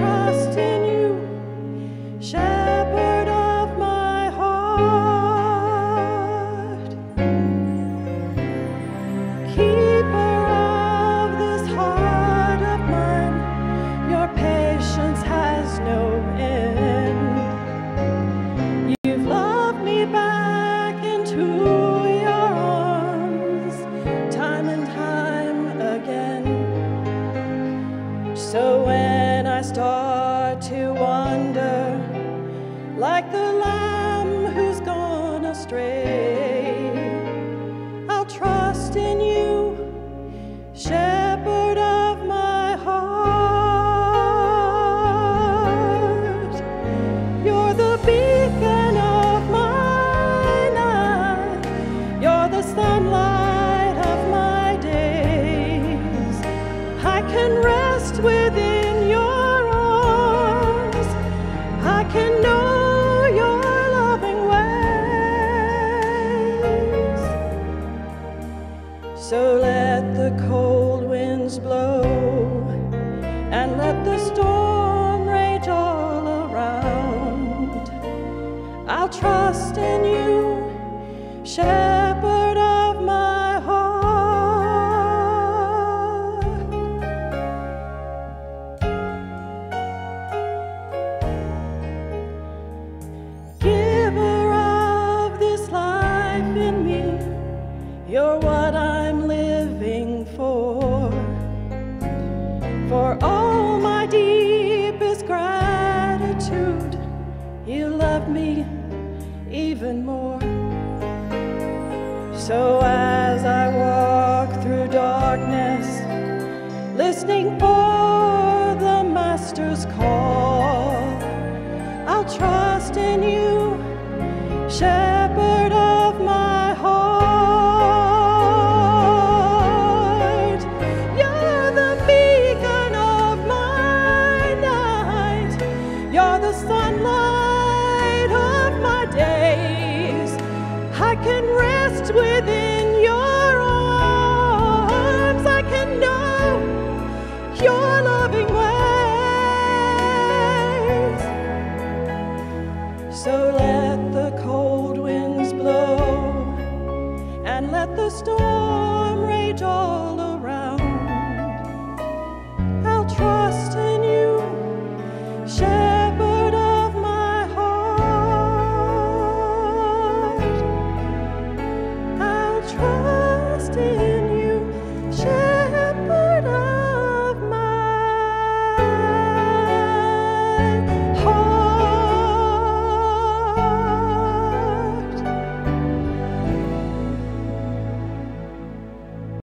trust in you, shepherd of my heart, keeper of this heart of mine. Your patience has no end. You've loved me back into your arms time and time again. So when I start to wander like the lamb who's gone astray, I'll trust in you, shepherd of my heart. You're the beacon of my night. You're the sunlight of my days. I can rest within your arms. I can know your loving ways. So let the cold winds blow and let the storm rage all around. I'll trust in you, shepherd of my heart. Giver of this life in me, you're what I'm living for. For all my deepest gratitude, you love me even more. So as I walk through darkness, listening for the Master's call, I'll try